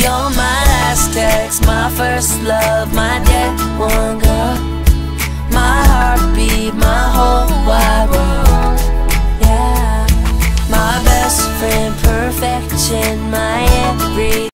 You're my last text, my first love, my day one.